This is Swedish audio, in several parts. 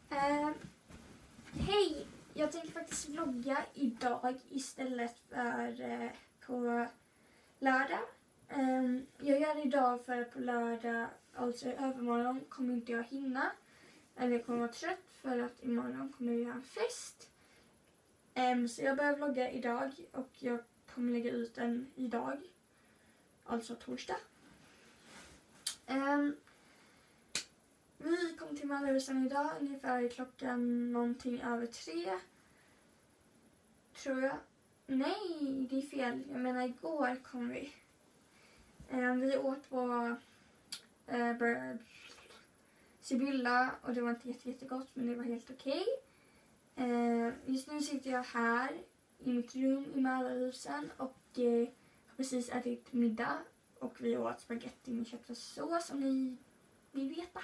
Hej! Jag tänker faktiskt vlogga idag istället för på lördag. Jag gör det idag för att på lördag, alltså i övermorgon, kommer inte jag hinna. Eller jag kommer vara trött för att imorgon kommer jag ha en fest. Så jag börjar vlogga idag och jag kommer lägga ut den idag. Alltså torsdag. Vi kom till Mellanhusen idag ungefär klockan någonting över 3. Tror jag. Nej, det är fel. Jag menar igår kom vi. Vi åt på Sibylla och det var inte jättegott men det var helt okej. Just nu sitter jag här i mitt rum i Mellanhusen och har precis ätit middag. Och vi åt spaghetti med köttfärssås om ni vill veta.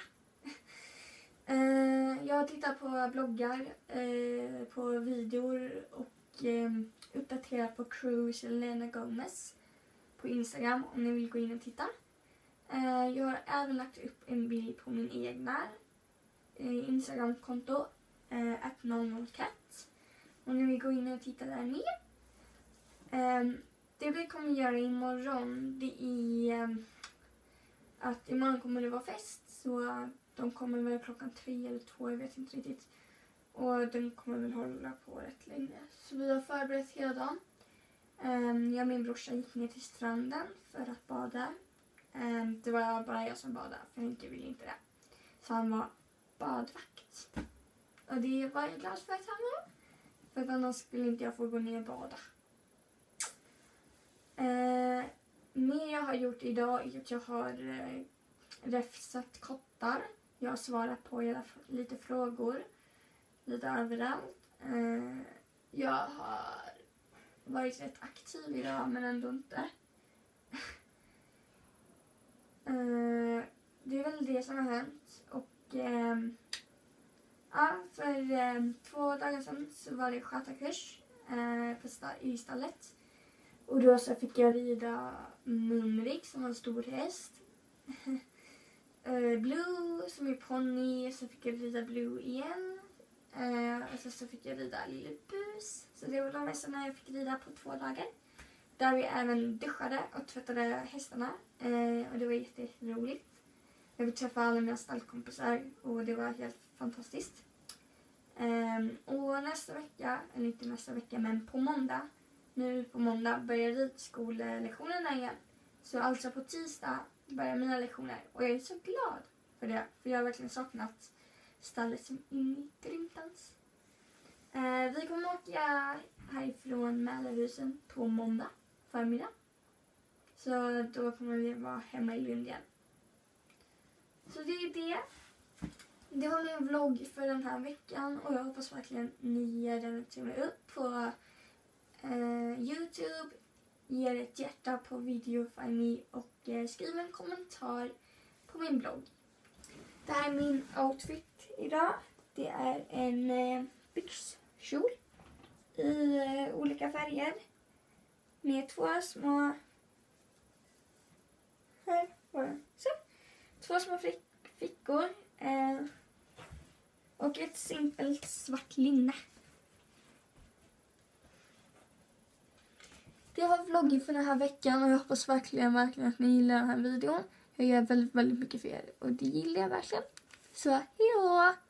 Jag tittar på bloggar, på videor och uppdaterar på Cruz Selena Gomez på Instagram om ni vill gå in och titta. Jag har även lagt upp en bild på min egna Instagram-konto @00cat om ni vill gå in och titta där med. Det vi kommer göra imorgon, det är att imorgon kommer det vara fest. Så de kommer väl klockan 3 eller 2, jag vet inte riktigt. Och den kommer väl hålla på rätt länge. Så vi har förberett hela dagen. Jag och min brorsa gick ner till stranden för att bada. Det var bara jag som badade, för Henke ville inte det. Så han var badvakt. Och det var jag glad för att han var. För att annars skulle inte jag få gå ner och bada. Mer jag har gjort idag är att jag har räfsat kottar. Jag har svarat på lite frågor. Lite överallt. Jag har varit rätt aktiv idag men ändå inte. Det är väl det som har hänt. Och för 2 dagar sedan så var det skötarkurs i stallet. Och då så fick jag rida Mumrik som var en stor häst. Blue som är ponny, så fick jag rida Blue igen. Och så fick jag rida Lille Bus. Så det var de hästarna jag fick rida på 2 dagar. Där vi även duschade och tvättade hästarna. Och det var jätteroligt. Jag fick träffa alla mina stallkompisar och det var helt fantastiskt. Och nästa vecka, eller inte nästa vecka men på måndag. Nu på måndag börjar ridskolelektionerna igen. Så alltså på tisdag börjar mina lektioner. Och jag är så glad för det. För jag har verkligen saknat stallet som in i grymtans. Vi kommer åka härifrån Mälarhusen på måndag förmiddag. Så då kommer vi vara hemma i Lund igen. Så det är det. Det var min vlogg för den här veckan. Och jag hoppas verkligen ni ger den ett tumme upp på YouTube. Ger ett hjärta på Videofy och skriv en kommentar på min blogg. Det här är min outfit idag. Det är en byxkjol i olika färger. Med 2 små... Här var den. Så. 2 små fickor. Och ett simpelt svart linne. Det var vloggen för den här veckan och jag hoppas verkligen att ni gillar den här videon. Jag gör väldigt mycket för er och det gillar jag verkligen. Så hejdå!